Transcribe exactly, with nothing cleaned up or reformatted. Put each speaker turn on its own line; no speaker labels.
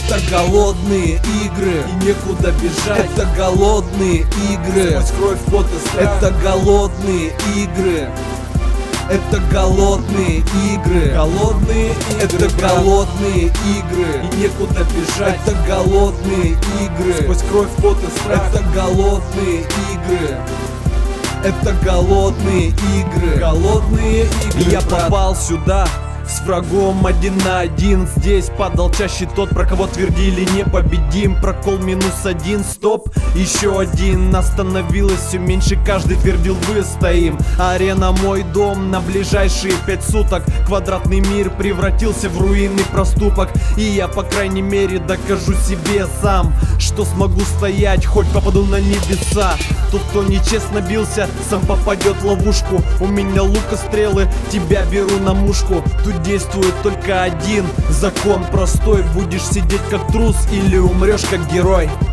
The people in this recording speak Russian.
Это голодные игры, и некуда бежать. Это голодные игры, сквозь кровь, пот и страх. Это голодные игры. Это голодные игры, голодные игры, это голодные игры, и некуда бежать. Это голодные игры, сквозь кровь, пот и страх. Это голодные игры. Это голодные игры, голодные игры. И я попал сюда с врагом один на один. Здесь падал чаще тот, про кого твердили непобедим. Прокол минус один, стоп, еще один. Остановилось все меньше, каждый твердил выстоим. Арена мой дом на ближайшие пять суток. Квадратный мир превратился в руинный проступок. И я по крайней мере докажу себе сам, что смогу стоять, хоть попаду на небеса. Тот, кто нечестно бился, сам попадет в ловушку. У меня лук и стрелы, тебя беру на мушку. Тут действует только один закон простой: будешь сидеть как трус или умрешь как герой.